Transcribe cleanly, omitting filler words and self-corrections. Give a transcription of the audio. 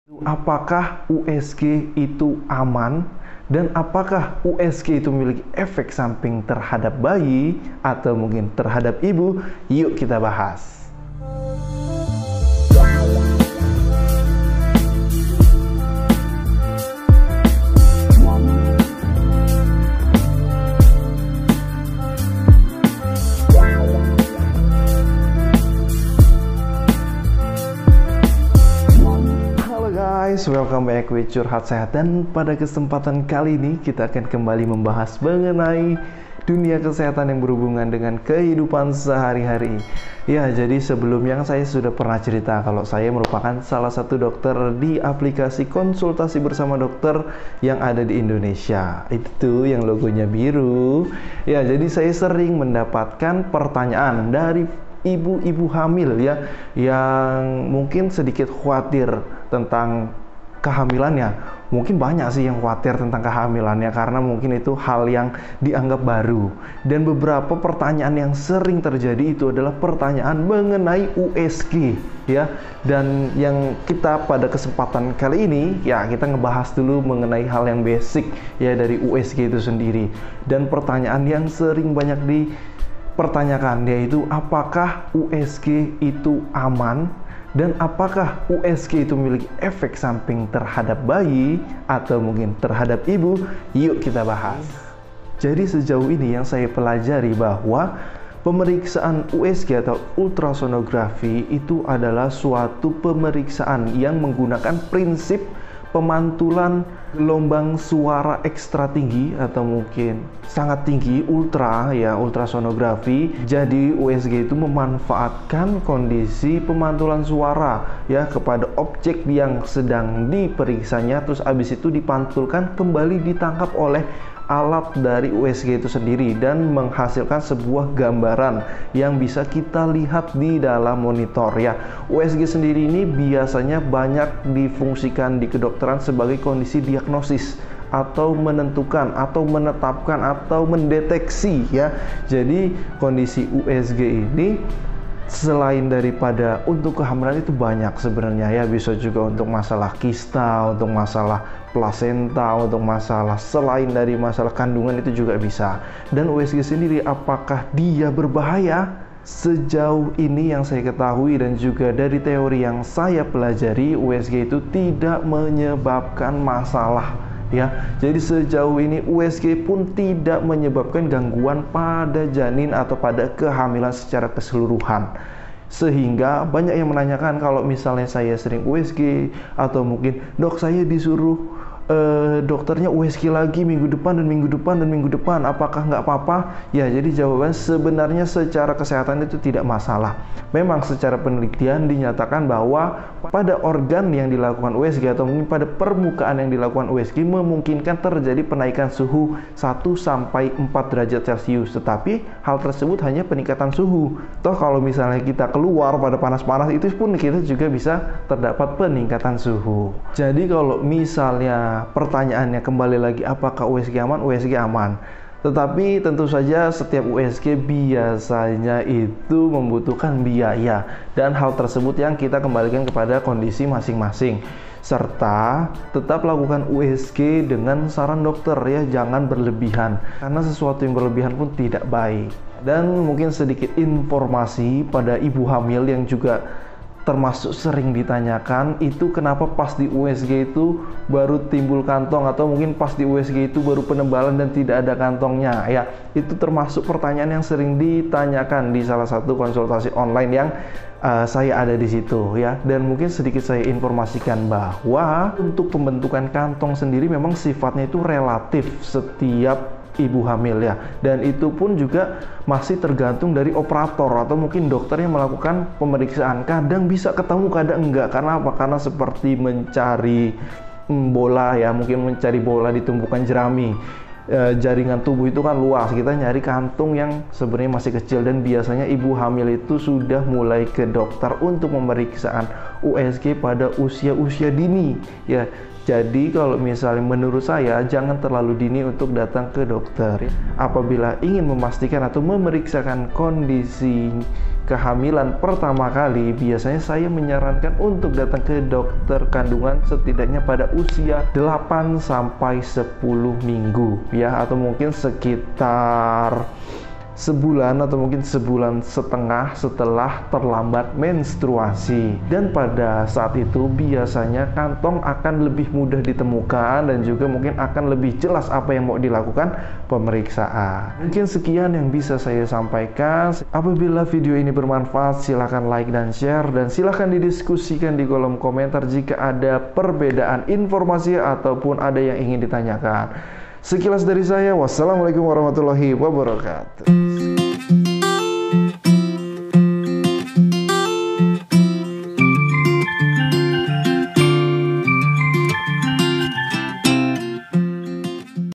Apakah USG itu aman? Dan apakah USG itu memiliki efek samping terhadap bayi atau mungkin terhadap ibu? Yuk kita bahas. Welcome back with Curhat Sehat, dan pada kesempatan kali ini kita akan kembali membahas mengenai dunia kesehatan yang berhubungan dengan kehidupan sehari-hari. Ya, jadi sebelumnya saya sudah pernah cerita kalau saya merupakan salah satu dokter di aplikasi konsultasi bersama dokter yang ada di Indonesia. Itu yang logonya biru. Ya, jadi saya sering mendapatkan pertanyaan dari ibu-ibu hamil ya yang mungkin sedikit khawatir tentang kehamilannya. Mungkin banyak sih yang khawatir tentang kehamilannya karena mungkin itu hal yang dianggap baru. Dan beberapa pertanyaan yang sering terjadi itu adalah pertanyaan mengenai USG ya. Dan yang kita pada kesempatan kali ini ya kita ngebahas dulu mengenai hal yang basic ya dari USG itu sendiri. Dan pertanyaan yang sering banyak dipertanyakan yaitu apakah USG itu aman? Dan apakah USG itu memiliki efek samping terhadap bayi atau mungkin terhadap ibu? Yuk kita bahas. Jadi sejauh ini yang saya pelajari bahwa pemeriksaan USG atau ultrasonografi itu adalah suatu pemeriksaan yang menggunakan prinsip pemantulan gelombang suara ekstra tinggi atau mungkin sangat tinggi, ultrasonografi. Jadi USG itu memanfaatkan kondisi pemantulan suara ya kepada objek yang sedang diperiksanya, terus habis itu dipantulkan kembali, ditangkap oleh alat dari USG itu sendiri dan menghasilkan sebuah gambaran yang bisa kita lihat di dalam monitor ya. USG sendiri ini biasanya banyak difungsikan di kedokteran sebagai kondisi diagnosis atau menentukan atau menetapkan atau mendeteksi ya. Jadi kondisi USG ini selain daripada untuk kehamilan itu banyak sebenarnya ya, bisa juga untuk masalah kista, untuk masalah plasenta, untuk masalah selain dari masalah kandungan itu juga bisa. Dan USG sendiri apakah dia berbahaya? Sejauh ini yang saya ketahui dan juga dari teori yang saya pelajari, USG itu tidak menyebabkan masalah ya. Jadi sejauh ini USG pun tidak menyebabkan gangguan pada janin atau pada kehamilan secara keseluruhan. Sehingga banyak yang menanyakan kalau misalnya saya sering USG atau mungkin dok saya disuruh dokternya USG lagi minggu depan dan minggu depan dan minggu depan, apakah nggak apa-apa? Ya, jadi jawaban sebenarnya secara kesehatan itu tidak masalah. Memang secara penelitian dinyatakan bahwa pada organ yang dilakukan USG atau mungkin pada permukaan yang dilakukan USG memungkinkan terjadi penaikan suhu 1-4 derajat Celcius. Tetapi hal tersebut hanya peningkatan suhu. Toh kalau misalnya kita keluar pada panas-panas itu pun kita juga bisa terdapat peningkatan suhu. Jadi kalau misalnya pertanyaannya kembali lagi apakah USG aman? USG aman. Tetapi tentu saja setiap USG biasanya itu membutuhkan biaya dan hal tersebut yang kita kembalikan kepada kondisi masing-masing. Serta tetap lakukan USG dengan saran dokter ya, jangan berlebihan karena sesuatu yang berlebihan pun tidak baik. Dan mungkin sedikit informasi pada ibu hamil yang juga termasuk sering ditanyakan itu kenapa pas di USG itu baru timbul kantong atau mungkin pas di USG itu baru penebalan dan tidak ada kantongnya ya. Itu termasuk pertanyaan yang sering ditanyakan di salah satu konsultasi online yang saya ada di situ ya. Dan mungkin sedikit saya informasikan bahwa untuk pembentukan kantong sendiri memang sifatnya itu relatif setiap ibu hamil ya, dan itu pun juga masih tergantung dari operator atau mungkin dokter yang melakukan pemeriksaan. Kadang bisa ketemu, kadang enggak. Karena apa? Karena seperti mencari bola ya, mungkin mencari bola di tumpukan jerami. Jaringan tubuh itu kan luas, kita nyari kantung yang sebenarnya masih kecil, dan biasanya ibu hamil itu sudah mulai ke dokter untuk pemeriksaan USG pada usia-usia dini ya. Jadi kalau misalnya menurut saya jangan terlalu dini untuk datang ke dokter apabila ingin memastikan atau memeriksakan kondisi kehamilan pertama kali, biasanya saya menyarankan untuk datang ke dokter kandungan setidaknya pada usia 8 sampai 10 minggu ya, atau mungkin sekitar sebulan atau mungkin sebulan setengah setelah terlambat menstruasi. Dan pada saat itu biasanya kantong akan lebih mudah ditemukan dan juga mungkin akan lebih jelas apa yang mau dilakukan pemeriksaan. Mungkin sekian yang bisa saya sampaikan. Apabila video ini bermanfaat, silahkan like dan share, dan silahkan didiskusikan di kolom komentar jika ada perbedaan informasi ataupun ada yang ingin ditanyakan. Sekilas dari saya, wassalamualaikum warahmatullahi wabarakatuh.